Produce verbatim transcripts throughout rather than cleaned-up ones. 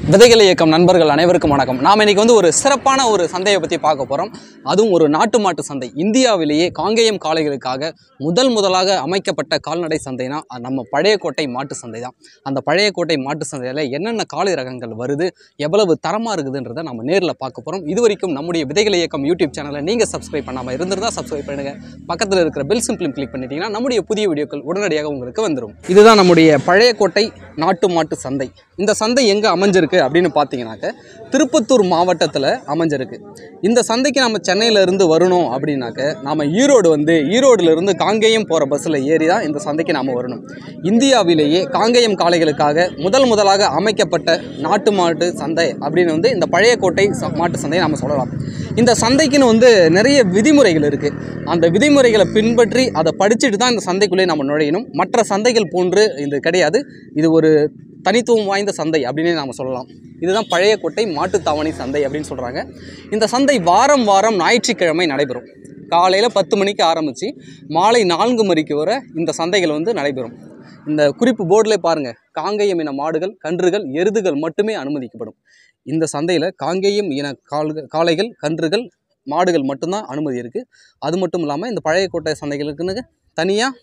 விதைகள் இயக்கம் நண்பர்கள் அனைவருக்கும் வணக்கம். நாம் இன்னைக்கு வந்து ஒரு சிறப்பான ஒரு சந்தையை பற்றி பார்க்க போகிறோம். அதுவும் ஒரு நாட்டு மாட்டு சந்தை. இந்தியாவிலேயே காங்கேயம் காளைகளுக்காக முதல் முதலாக அமைக்கப்பட்ட கால்நடை சந்தைனா நம்ம பழைய கோட்டை மாட்டு சந்தை தான். அந்த பழைய கோட்டை மாட்டு சந்தையில் என்னென்ன காளை ரகங்கள் வருது, எவ்வளவு தரமாக இருக்குதுன்றதை நம்ம நேரில் பார்க்க போகிறோம். இது வரைக்கும் நம்முடைய விதைகள் இயக்கம் யூடியூப் சேனலை நீங்கள் சப்ஸ்கிரைப் பண்ணாமல் இருந்திருந்தால் சப்ஸ்கிரைப் பண்ணுங்கள். பக்கத்தில் இருக்கிற பெல் சிம்பிளும் கிளிக் பண்ணிட்டீங்கன்னா நம்முடைய புதிய வீடியோக்கள் உடனடியாக உங்களுக்கு வந்துடும். இதுதான் நம்முடைய பழைய கோட்டை நாட்டு மாட்டு சந்தை. இந்த சந்தை எங்கே அமைஞ்சிருக்கு அப்படின்னு பார்த்தீங்கன்னாக்க திருப்பத்தூர் மாவட்டத்தில் அமைஞ்சிருக்கு. இந்த சந்தைக்கு நம்ம சென்னையிலேருந்து வரணும் அப்படின்னாக்க நாம் ஈரோடு வந்து ஈரோடுலேருந்து காங்கேயம் போகிற பஸ்ஸில் ஏறி தான் இந்த சந்தைக்கு நாம் வரணும். இந்தியாவிலேயே காங்கேயம் காளைகளுக்காக முதல் முதலாக அமைக்கப்பட்ட நாட்டு மாட்டு சந்தை அப்படின்னு வந்து இந்த பழைய கோட்டை மாட்டு சந்தையை நம்ம சொல்லலாம். இந்த சந்தைக்குன்னு வந்து நிறைய விதிமுறைகள் இருக்குது. அந்த விதிமுறைகளை பின்பற்றி அதை படிச்சுட்டு தான் இந்த சந்தைக்குள்ளே நம்ம நுழையணும். மற்ற சந்தைகள் போன்று இது கிடையாது. இது ஒரு தனித்துவம் வாய்ந்த சந்தை அப்படின்னே நாம் சொல்லலாம். இதுதான் பழைய கோட்டை மாட்டுத்தாவணி சந்தை அப்படின்னு சொல்கிறாங்க. இந்த சந்தை வாரம் வாரம் ஞாயிற்றுக்கிழமை நடைபெறும். காலையில் பத்து மணிக்கு ஆரம்பித்து மாலை நான்கு மணிக்கு வரை இந்த சந்தைகள் வந்து நடைபெறும். இந்த குறிப்பு போர்டில் பாருங்கள், காங்கேயம் இன மாடுகள், கன்றுகள், எருதுகள் மட்டுமே அனுமதிக்கப்படும். இந்த சந்தையில் காங்கேயம் இன கால் காளைகள், கன்றுகள், மாடுகள் மட்டும்தான் அனுமதி இருக்குது. அது மட்டும் இல்லாமல் இந்த பழைய கோட்டை சந்தைகளுக்குன்னு தனியாக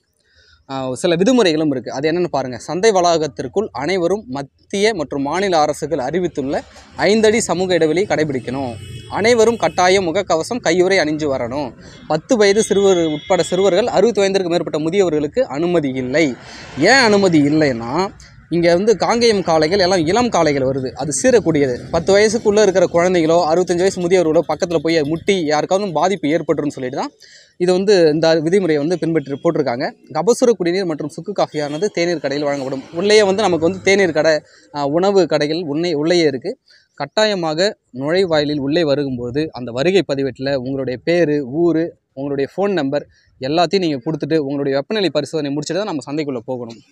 சில விதிமுறைகளும் இருக்குது. அது என்னென்னு பாருங்கள். சந்தை வளாகத்திற்குள் அனைவரும் மத்திய மற்றும் மாநில அரசுகள் அறிவித்துள்ள ஐந்தடி சமூக இடைவெளி கடைபிடிக்கணும். அனைவரும் கட்டாயம் முகக்கவசம், கையுறை அணிஞ்சு வரணும். பத்து வயது சிறுவர் உட்பட சிறுவர்கள் அறுபத்தி ஐந்திற்கு மேற்பட்ட முதியவர்களுக்கு அனுமதி இல்லை. ஏன் அனுமதி இல்லைன்னா, இங்கே வந்து காங்கேயம் காளைகள் எல்லாம் இளம் காளைகள் வருது. அது சீரக்கூடியது. பத்து வயசுக்குள்ளே இருக்கிற குழந்தைகளோ அறுபத்தஞ்சு வயசு முதியவர்களோ பக்கத்தில் போய் முட்டி யாருக்காவது பாதிப்பு ஏற்பட்டுருன்னு சொல்லிட்டு தான் இது வந்து இந்த விதிமுறையை வந்து பின்பற்றி போட்டிருக்காங்க. கபசுர குடிநீர் மற்றும் சுக்கு காஃபியானது தேநீர் கடையில் வழங்கப்படும். உள்ளேயே வந்து நமக்கு வந்து தேநீர் கடை, உணவு கடைகள் உன்னை உள்ளேயே இருக்குது. கட்டாயமாக நுழைவாயிலில் உள்ளே வரும்போது அந்த வருகை பதிவேட்டில் உங்களுடைய பேர், ஊர், உங்களுடைய ஃபோன் நம்பர் எல்லாத்தையும் நீங்கள் கொடுத்துட்டு உங்களுடைய வெப்பநிலை பரிசோதனை முடிச்சுட்டு தான் நம்ம சந்தைக்குள்ளே போகணும்.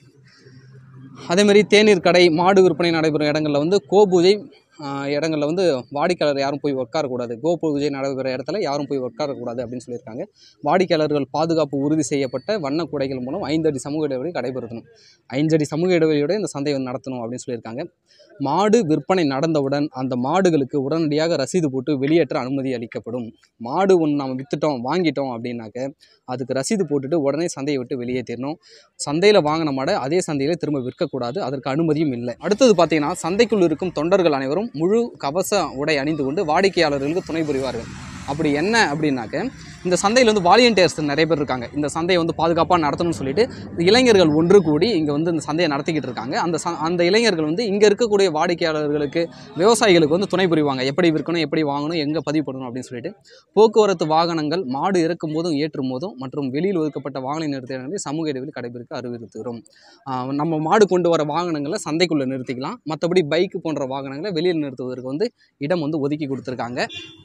அதேமாதிரி தேநீர் கடை, மாடு விற்பனை நடைபெறும் இடங்களில் வந்து கோபூஜை இடங்களில் வந்து வாடிக்கையாளர் யாரும் போய் உட்காரக்கூடாது. கோ பூஜை நடைபெற இடத்துல யாரும் போய் உட்காரக்கூடாது அப்படின்னு சொல்லியிருக்காங்க. வாடிக்கையாளர்கள் பாதுகாப்பு உறுதி செய்யப்பட்ட வண்ண கூடைகள் மூலம் ஐந்தடி சமூக இடைவெளி கடைபெறுத்தணும். ஐந்தடி சமூக இடைவெளியோட இந்த சந்தையை வந்து நடத்தணும் அப்படின்னு சொல்லியிருக்காங்க. மாடு விற்பனை நடந்தவுடன் அந்த மாடுகளுக்கு உடனடியாக ரசீது போட்டு வெளியேற்ற அனுமதி அளிக்கப்படும். மாடு ஒன்று நம்ம விற்றுட்டோம், வாங்கிட்டோம் அப்படின்னாக்க அதுக்கு ரசீது போட்டுட்டு உடனே சந்தையை விட்டு வெளியேற்றிடணும். சந்தையில் வாங்கின மாடை அதே சந்தையில் திரும்ப விற்கக்கூடாது. அதற்கு அனுமதியும் இல்லை. அடுத்தது பார்த்தீங்கன்னா, சந்தைக்குள் இருக்கும் தொண்டர்கள் அனைவரும் முழு கவச உடை அணிந்து கொண்டு வாடிக்கையாளர்களுக்கு துணை புரிவார்கள். அப்படி என்ன அப்படின்னாக்க, இந்த சந்தையில் வந்து வாலியண்டியர்ஸ் நிறைய பேர் இருக்காங்க. இந்த சந்தையை வந்து பாதுகாப்பாக நடத்தணும்னு சொல்லிட்டு இளைஞர்கள் ஒன்று கூடி இங்கே வந்து இந்த சந்தையை நடத்திக்கிட்டு இருக்காங்க. அந்த ச அந்த இளைஞர்கள் வந்து இங்கே இருக்கக்கூடிய வாடிக்கையாளர்களுக்கு, விவசாயிகளுக்கு வந்து துணை புரிவாங்க. எப்படி விற்கணும், எப்படி வாங்கணும், எங்கே பதிவு பண்ணணும் அப்படின்னு சொல்லிட்டு. போக்குவரத்து வாகனங்கள் மாடு இறக்கும் போதும் ஏற்றும் போதும் மற்றும் வெளியில் ஒதுக்கப்பட்ட வாகன நிறுத்த சமூக இடைவெளி கடைபிடிக்க அறிவுறுத்துகிறோம். நம்ம மாடு கொண்டு வர வாகனங்களை சந்தைக்குள்ளே நிறுத்திக்கலாம். மற்றபடி பைக் போன்ற வாகனங்களை வெளியில் நிறுத்துவதற்கு வந்து இடம் வந்து ஒதுக்கி கொடுத்துருக்காங்க.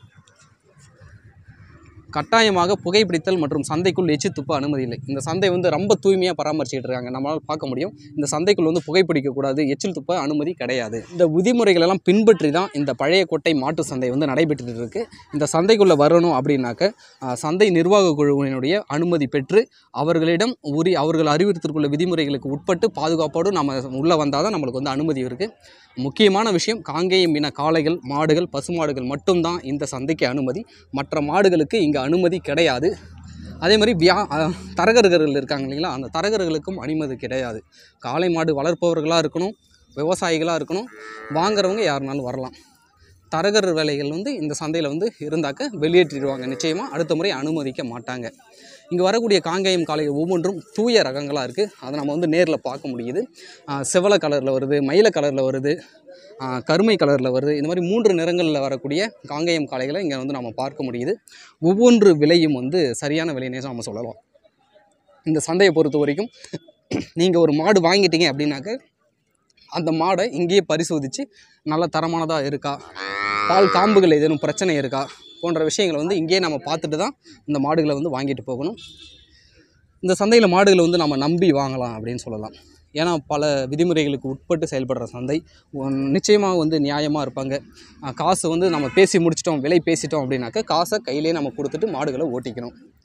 கட்டாயமாக புகைப்பிடித்தல் மற்றும் சந்தைக்குள் எச்சி துப்ப அனுமதி இல்லை. இந்த சந்தை வந்து ரொம்ப தூய்மையாக பராமரிச்சுட்டு இருக்காங்க. நம்மளால் பார்க்க முடியும். இந்த சந்தைக்குள் வந்து புகைப்பிடிக்கக்கூடாது, எச்சில் துப்ப அனுமதி கிடையாது. இந்த விதிமுறைகளெல்லாம் பின்பற்றி தான் இந்த பழைய கோட்டை மாட்டு சந்தை வந்து நடைபெற்று இருக்கு. இந்த சந்தைக்குள்ளே வரணும் அப்படின்னாக்க சந்தை நிர்வாக குழுவினுடைய அனுமதி பெற்று அவர்களிடம் உரி அவர்கள் அறிவுறுத்திற்குள்ள விதிமுறைகளுக்கு உட்பட்டு பாதுகாப்போடு நம்ம உள்ளே வந்தால் தான் நம்மளுக்கு வந்து அனுமதி இருக்குது. முக்கியமான விஷயம், காங்கேயம் இன காளைகள், மாடுகள், பசுமாடுகள் மட்டும்தான் இந்த சந்தைக்கு அனுமதி. மற்ற மாடுகளுக்கு இங்கே அனுமதி கிடையாது. அதே மாதிரி வியா தரகர்கள் இருக்காங்க இல்லைங்களா, அந்த தரகர்களுக்கும் அனுமதி கிடையாது. காளை மாடு வளர்ப்பவர்களாக இருக்கணும், விவசாயிகளாக இருக்கணும், வாங்குறவங்க யாருனாலும் வரலாம். தரகர் வேலைகள் வந்து இந்த சந்தையில் வந்து இருந்தாக்க வெளியேற்றிடுவாங்க. நிச்சயமாக அடுத்த முறை அனுமதிக்க மாட்டாங்க. இங்கே வரக்கூடிய காங்கேயம் காளைகள் ஒவ்வொன்றும் தூய ரகங்களாக இருக்குது. அதை நம்ம வந்து நேரில் பார்க்க முடியுது. செவலை கலரில் வருது, மயில கலரில் வருது, கருமை கலரில் வருது. இந்த மாதிரி மூன்று நிறங்களில் வரக்கூடிய காங்கேயம் காளைகளை இங்கே வந்து நம்ம பார்க்க முடியுது. ஒவ்வொன்று விலையும் வந்து சரியான விலையினே நம்ம சொல்லலாம். இந்த சந்தையை பொறுத்த வரைக்கும் நீங்கள் ஒரு மாடு வாங்கிட்டீங்க அப்படின்னாக்க அந்த மாடை இங்கேயே பரிசோதித்து நல்ல தரமானதாக இருக்கா, பால் காம்புகள் ஏதேனும் பிரச்சனை இருக்கா போன்ற விஷயங்களை வந்து இங்கேயே நம்ம பார்த்துட்டு தான் இந்த மாடுகளை வந்து வாங்கிட்டு போகணும். இந்த சந்தையில் மாடுகளை வந்து நம்ம நம்பி வாங்கலாம் அப்படின்னு சொல்லலாம். ஏன்னா பல விதிமுறைகளுக்கு உட்பட்டு செயல்படுற சந்தை. நிச்சயமாக வந்து நியாயமாக இருப்பாங்க. காசு வந்து நம்ம பேசி முடிச்சிட்டோம், விலை பேசிட்டோம் அப்படின்னாக்க காசை கையிலே நம்ம கொடுத்துட்டு மாடுகளை ஓட்டிக்கணும்.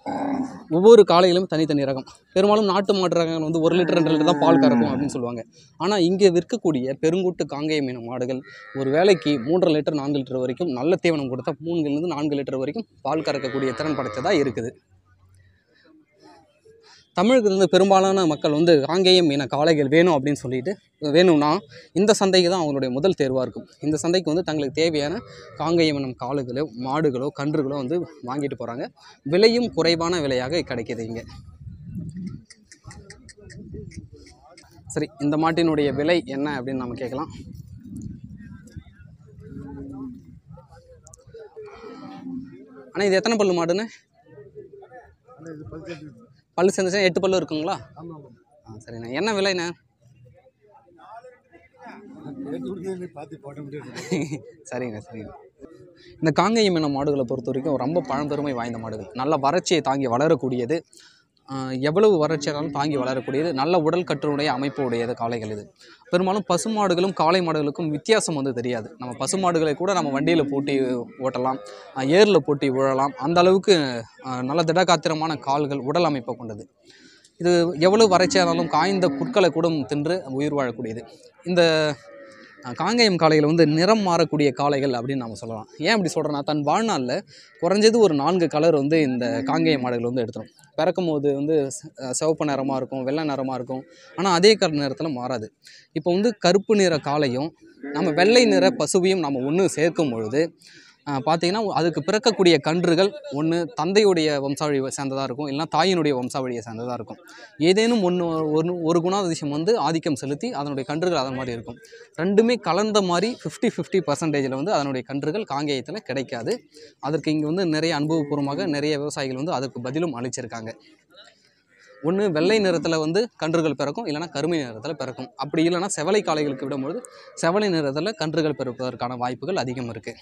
ஒவ்வொரு காளையிலும் தனித்தனி ரகம். பெரும்பாலும் நாட்டு மாட்டு ரகங்கள் வந்து ஒரு லிட்டர் ரெண்டு லிட்டர் தான் பால் கறக்கும் அப்படின்னு சொல்லுவாங்க. ஆனால் இங்கே விற்கக்கூடிய பெருங்கூட்டு காங்கேயம் இன மாடுகள் ஒரு வேளைக்கு மூன்றரை லிட்டர் நான்கு லிட்டர் வரைக்கும் நல்ல தீவனம் கொடுத்தா மூணுலேருந்து நான்கு லிட்டர் வரைக்கும் பால் கறக்கக்கூடிய திறன் படைத்ததாக இருக்குது. தமிழகத்திலிருந்து பெரும்பாலான மக்கள் வந்து காங்கேயம் இன காளைகள் வேணும் அப்படின்னு சொல்லிட்டு வேணும்னா இந்த சந்தைக்கு தான் அவங்களுடைய முதல் தேர்வாக இருக்கும். இந்த சந்தைக்கு வந்து தங்களுக்கு தேவையான காங்கேயம் இனம் காளைகளோ மாடுகளோ கன்றுகளோ வந்து வாங்கிட்டு போகிறாங்க. விலையும் குறைவான விலையாக கிடைக்கிது இங்கே. சரி, இந்த மாட்டினுடைய விலை என்ன அப்படின்னு நம்ம கேட்கலாம். ஆனால் இது எத்தனை பல்லு மாடுன்னு? பல்லு சேர்ந்துச்சுன்னா எட்டு பல்லு இருக்குங்களா? ஆ சரிண்ணா. என்ன விலைண்ணா? சரிங்க சரிங்க. இந்த காங்கேயம் இன மாடுகளை பொறுத்த வரைக்கும் ரொம்ப பழம்பெருமை வாய்ந்த மாடுகள். நல்ல வறட்சியை தாங்கி வளரக்கூடியது. எவ்வளவு வறட்சியானாலும் தாங்கி வளரக்கூடியது. நல்ல உடல் கட்டுடைய அமைப்பு உடையது காளைகள். இது பெரும்பாலும் பசுமாடுகளும் காளை மாடுகளுக்கும் வித்தியாசம் வந்து தெரியாது. நம்ம பசுமாடுகளை கூட நம்ம வண்டியில் பூட்டி ஓட்டலாம், ஏரில் பூட்டி உழலாம். அந்த அளவுக்கு நல்ல திடகாத்திரமான கால்கள், உடல் அமைப்பை கொண்டது. இது எவ்வளவு வறட்சியானாலும் காய்ந்த புற்களை கூட தின்று உயிர் வாழக்கூடியது. இந்த காங்கேயம் காளைகள் வந்து நிறம் மாறக்கூடிய காளைகள் அப்படின்னு நம்ம சொல்லலாம். ஏன் அப்படி சொல்கிறேன்னா, தன் வாழ்நாளில் குறைஞ்சது ஒரு நான்கு கலர் வந்து இந்த காங்கேயம் மாடுகள் வந்து எடுத்துரும். பிறக்கும் போது வந்து சிவப்பு நிறமாக இருக்கும், வெள்ளை நிறமாக இருக்கும். ஆனால் அதே கலர் நிறத்தில் மாறாது. இப்போ வந்து கருப்பு நிற காளையும் நம்ம வெள்ளை நிற பசுவையும் நம்ம ஒன்று சேர்க்கும் பொழுது பார்த்திங்கன்னா அதுக்கு பிறக்கக்கூடிய கன்றுகள் ஒன்று தந்தையுடைய வம்சாவழியை சேர்ந்ததாக இருக்கும், இல்லைனா தாயினுடைய வம்சாவழியை சேர்ந்ததாக இருக்கும். ஏதேனும் ஒன்று ஒன்று ஒரு குணாதிசயம் வந்து ஆதிக்கம் செலுத்தி அதனுடைய கன்றுகள் அதன் மாதிரி இருக்கும். ரெண்டுமே கலந்த மாதிரி ஃபிஃப்டி ஃபிஃப்டி பர்சன்டேஜில் வந்து அதனுடைய கன்றுகள் காங்கேயத்தில் கிடைக்காது. அதற்கு இங்கே வந்து நிறைய அனுபவபூர்வமாக நிறைய விவசாயிகள் வந்து அதற்கு பதிலும் அளிச்சிருக்காங்க. ஒன்று வெள்ளை நிறத்தில் வந்து கன்றுகள் பிறக்கும், இல்லைனா கருமை நிறத்தில் பிறக்கும். அப்படி இல்லைனா செவலை காளைகளுக்கு விடும்பொழுது செவலை நிறத்தில் கன்றுகள் பிறப்பதற்கான வாய்ப்புகள் அதிகம் இருக்குது.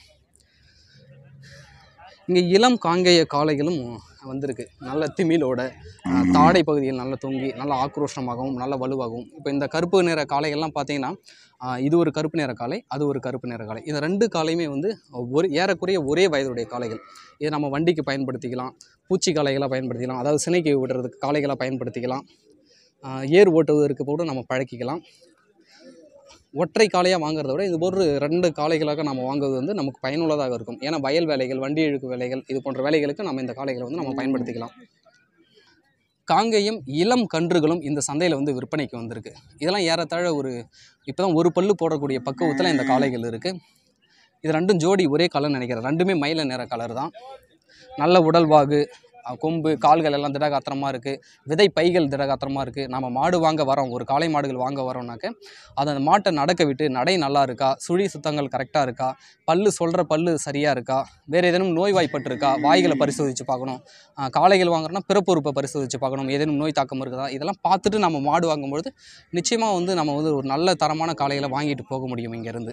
இங்கே இளம் காங்கேய காளைகளும் வந்திருக்கு. நல்ல திமிலோட தாடை பகுதியில் நல்ல தொங்கி நல்ல ஆக்ரோஷமாகவும் நல்ல வலுவாகவும். இப்போ இந்த கருப்பு நிற காளைகள்லாம் பார்த்தீங்கன்னா இது ஒரு கருப்பு நிற காளை, அது ஒரு கருப்பு நிற காளை. இந்த ரெண்டு காளையுமே வந்து ஒரு ஏறக்குறைய ஒரே வயதுடைய காளைகள். இதை நம்ம வண்டிக்கு பயன்படுத்திக்கலாம், பூச்சி காளைகளாக பயன்படுத்திக்கலாம், அதாவது சினைக்கு விடுறதுக்கு காளைகளாக பயன்படுத்திக்கலாம், ஏர் ஓட்டுவதற்கு கூட நம்ம பழக்கிக்கலாம். ஒற்றை காளையாக வாங்குறத விட இது போன்று ரெண்டு காளைகளாக நம்ம வாங்குவது வந்து நமக்கு பயனுள்ளதாக இருக்கும். ஏன்னா வயல் வேலைகள், வண்டி இழுக்கு வேலைகள், இது போன்ற வேலைகளுக்கு நம்ம இந்த காளைகளை வந்து நம்ம பயன்படுத்திக்கலாம். காங்கேயம் இளம் கன்றுகளும் இந்த சந்தையில் வந்து விற்பனைக்கு வந்திருக்கு. இதெல்லாம் ஏறத்தாழ ஒரு இப்போ தான் ஒரு பல்லு போடக்கூடிய பக்குவத்தில் இந்த காளைகள் இருக்குது. இது ரெண்டும் ஜோடி ஒரே கலர்னு நினைக்கிறேன். ரெண்டுமே மயில நிற கலர் தான். நல்ல உடல்வாகு, கொம்பு, கால்கள் எல்லாம் திடகாத்திரமாக இருக்குது. விதை பைகள் திடகாத்திரமாக இருக்குது. நம்ம மாடு வாங்க வரோம், ஒரு காளை மாடுகள் வாங்க வரோம்னாக்க அதை அந்த மாட்டை நடக்க விட்டு நடை நல்லா இருக்கா, சுழி சுத்தங்கள் கரெக்டாக இருக்கா, பல்லு சொல்கிற பல்லு சரியாக இருக்கா, வேறு ஏதேனும் நோய் வாய்ப்பட்டிருக்கா, வாய்களை பரிசோதித்து பார்க்கணும். காளைகள் வாங்குறோன்னா பிறப்புறுப்பை பரிசோதித்து பார்க்கணும், ஏதேனும் நோய் தாக்கம் இருக்குதா, இதெல்லாம் பார்த்துட்டு நம்ம மாடு வாங்கும்பொழுது நிச்சயமாக வந்து நம்ம வந்து ஒரு நல்ல தரமான காளைகளை வாங்கிட்டு போக முடியும் இங்கேருந்து.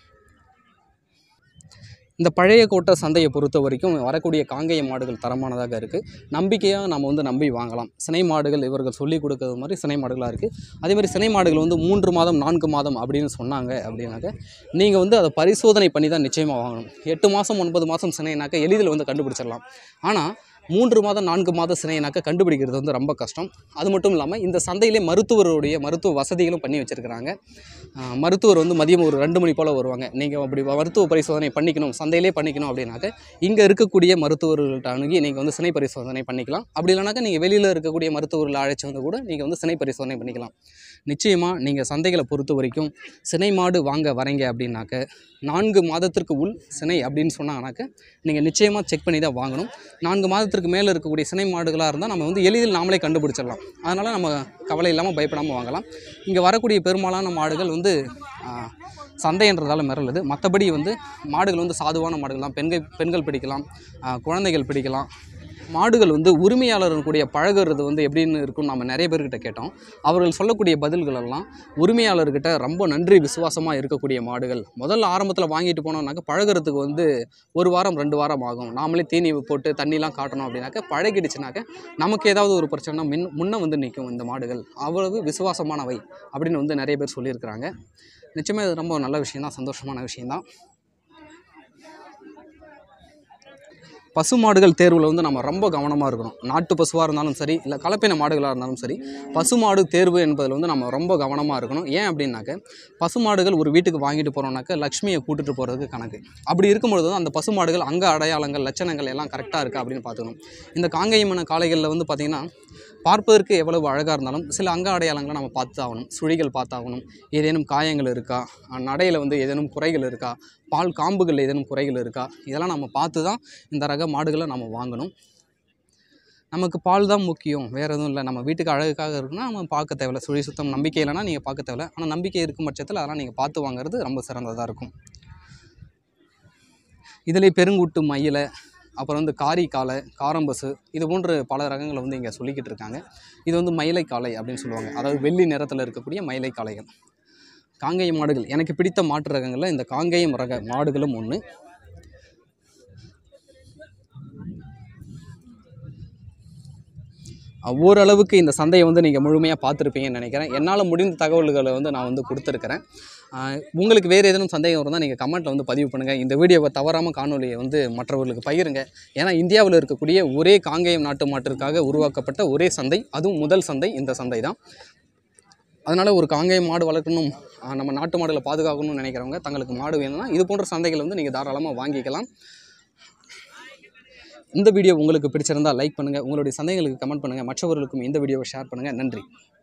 இந்த பழைய கோட்டை சந்தையை பொறுத்த வரைக்கும் வரக்கூடிய காங்கேய மாடுகள் தரமானதாக இருக்குது. நம்பிக்கையாக நம்ம வந்து நம்பி வாங்கலாம். சினை மாடுகள் இவர்கள் சொல்லிக் கொடுக்கறது மாதிரி சினை மாடுகளாக இருக்குது. அதேமாதிரி சினை மாடுகள் வந்து மூன்று மாதம் நான்கு மாதம் அப்படின்னு சொன்னாங்க அப்படின்னாக்க நீங்கள் வந்து அதை பரிசோதனை பண்ணி தான் நிச்சயமாக வாங்கணும். எட்டு மாதம் ஒன்பது மாதம் சினைனாக்க எளிதில் வந்து கண்டுபிடிச்சிடலாம். ஆனால் மூன்று மாதம் நான்கு மாதம் சினைனாக்க கண்டுபிடிக்கிறது வந்து ரொம்ப கஷ்டம். அது மட்டும் இல்லாமல் இந்த சந்தையிலே மருத்துவருடைய மருத்துவ வசதிகளும் பண்ணி வச்சுருக்கிறாங்க. மருத்துவர் வந்து மதியம் ஒரு ரெண்டு மணி போல் வருவாங்க. நீங்கள் அப்படி மருத்துவ பரிசோதனை பண்ணிக்கணும், சந்தையிலே பண்ணிக்கணும் அப்படின்னாக்க இங்கே இருக்கக்கூடிய மருத்துவர்கள்ட்ட அணுகி நீங்கள் வந்து சினை பரிசோதனை பண்ணிக்கலாம். அப்படி இல்லைனாக்கா நீங்கள் வெளியில் இருக்கக்கூடிய மருத்துவர்களை அழைச்சி வந்து கூட நீங்கள் வந்து சினை பரிசோதனை பண்ணிக்கலாம். நிச்சயமாக நீங்கள் சந்தைகளை பொறுத்த வரைக்கும் சினை மாடு வாங்க வரீங்க அப்படின்னாக்க நான்கு மாதத்திற்கு உள் சினை அப்படின்னு சொன்னாங்கனாக்க நீங்கள் நிச்சயமாக செக் பண்ணி தான் வாங்கணும். நான்கு மாதத்திற்கு மேலே இருக்கக்கூடிய சினை மாடுகளாக இருந்தால் நம்ம வந்து எளிதில் நாமளே கண்டுபிடிச்சிடலாம். அதனால் நம்ம கவலை இல்லாமல் பயப்படாமல் வாங்கலாம். இங்கே வரக்கூடிய பெரும்பாலான மாடுகள் வந்து சந்தைன்றதால மிரளுது. மற்றபடி வந்து மாடுகள் வந்து சாதுவான மாடுகள் தான். பெண்கள் பெண்கள் பிடிக்கலாம், குழந்தைகள் பிடிக்கலாம். மாடுகள் வந்து உரிமையாளர்கள் கூடிய பழகுறது வந்து எப்படின்னு இருக்குன்னு நம்ம நிறைய பேர்கிட்ட கேட்டோம். அவர்கள் சொல்லக்கூடிய பதில்கள் எல்லாம் உரிமையாளர்கிட்ட ரொம்ப நன்றி விசுவாசமாக இருக்கக்கூடிய மாடுகள். முதல்ல ஆரம்பத்தில் வாங்கிட்டு போனோம்னாக்க பழகிறதுக்கு வந்து ஒரு வாரம் ரெண்டு வாரம் ஆகும். நாமளே தீனி போட்டு தண்ணிலாம் காட்டணும் அப்படின்னாக்க பழகிடுச்சுனாக்க நமக்கு ஏதாவது ஒரு பிரச்சனை மின் முன்னே வந்து நிற்கும் இந்த மாடுகள். அவ்வளவு விசுவாசமானவை அப்படின்னு வந்து நிறைய பேர் சொல்லியிருக்கிறாங்க. நிச்சயமாக இது ரொம்ப நல்ல விஷயந்தான், சந்தோஷமான விஷயந்தான். பசு மாடுகள் தேர்வில் வந்து நம்ம ரொம்ப கவனமாக இருக்கணும். நாட்டு பசுவாக இருந்தாலும் சரி, இல்லை கலப்பின மாடுகளாக இருந்தாலும் சரி, பசு மாடு தேர்வு என்பதில் வந்து நம்ம ரொம்ப கவனமாக இருக்கணும். ஏன் அப்படின்னாக்க, பசு மாடுகள் ஒரு வீட்டுக்கு வாங்கிட்டு போகிறோம்னாக்க லக்ஷ்மியை கூட்டிகிட்டு போகிறதுக்கு கணக்கு. அப்படி இருக்கும்பொழுது தான் அந்த பசு மாடுகள் அங்க அடையாளங்கள், லட்சணங்கள் எல்லாம் கரெக்டாக இருக்கா அப்படின்னு பார்த்துக்கணும். இந்த காங்கேயமான காளைகளில் வந்து பார்த்திங்கன்னா, பார்ப்பதற்கு எவ்வளவு அழகாக இருந்தாலும் சில அங்க அடையாளங்களை நம்ம பார்த்து ஆகணும். சுழிகள் பார்த்தாகணும். ஏதேனும் காயங்கள் இருக்கா, நடையில் வந்து ஏதேனும் குறைகள் இருக்கா, பால் காம்புகளில் ஏதேனும் குறைகள் இருக்கா, இதெல்லாம் நம்ம பார்த்து தான் இந்த ரக மாடுகளை நம்ம வாங்கணும். நமக்கு பால் தான் முக்கியம், வேறு எதுவும் இல்லை, நம்ம வீட்டுக்கு அழகுக்காக இருக்குன்னா நம்ம பார்க்க தேவையில்லை. சுழி சுத்தம் நம்பிக்கை இல்லைனா நீங்கள் பார்க்க தேவையில்லை. ஆனால் நம்பிக்கை இருக்கும் பட்சத்தில் அதெல்லாம் நீங்கள் பார்த்து வாங்குறது ரொம்ப சிறந்ததாக இருக்கும். இதில் பெருங்குட்டு மயிலை, அப்புறம் வந்து காரி காளை, காரம்பசு, இது போன்ற பல ரகங்களை வந்து இங்கே சொல்லிக்கிட்டு இருக்காங்க. இது வந்து மயிலை காளை அப்படின்னு சொல்லுவாங்க. அதாவது வெள்ளி நிறத்தில் இருக்கக்கூடிய மயிலை காளைகள். காங்கேயம் மாடுகள் எனக்கு பிடித்த மாட்டு ரகங்களில் இந்த காங்கேயம் ரக மாடுகளும் ஒன்று. ஓரளவுக்கு இந்த சந்தையை வந்து நீங்கள் முழுமையாக பார்த்துருப்பீங்கன்னு நினைக்கிறேன். என்னால் முடிந்த தகவல்களை வந்து நான் வந்து கொடுத்துருக்கிறேன். உங்களுக்கு வேறு ஏதேனும் சந்தேகம் இருந்தால் நீங்கள் கமெண்ட்டில் வந்து பதிவு பண்ணுங்கள். இந்த வீடியோவை தவறாமல் காணொலியை வந்து மற்றவர்களுக்கு பகிருங்க. ஏன்னா இந்தியாவில் இருக்கக்கூடிய ஒரே காங்கேயம் நாட்டு மாட்டிற்காக உருவாக்கப்பட்ட ஒரே சந்தை, அதுவும் முதல் சந்தை இந்த சந்தை தான். அதனால் ஒரு காங்கேயம் மாடு வளர்க்கணும், நம்ம நாட்டு மாடுகளை பாதுகாக்கணும்னு நினைக்கிறவங்க, தங்களுக்கு மாடு வேணும்னா இது போன்ற சந்தைகளை வந்து நீங்கள் தாராளமாக வாங்கிக்கலாம். இந்த வீடியோ உங்களுக்கு பிடிச்சிருந்தால் லைக் பண்ணுங்கள், உங்களுடைய சந்தேகங்களுக்கு கமெண்ட் பண்ணுங்கள், மற்றவர்களுக்கும் இந்த வீடியோவை ஷேர் பண்ணுங்கள். நன்றி.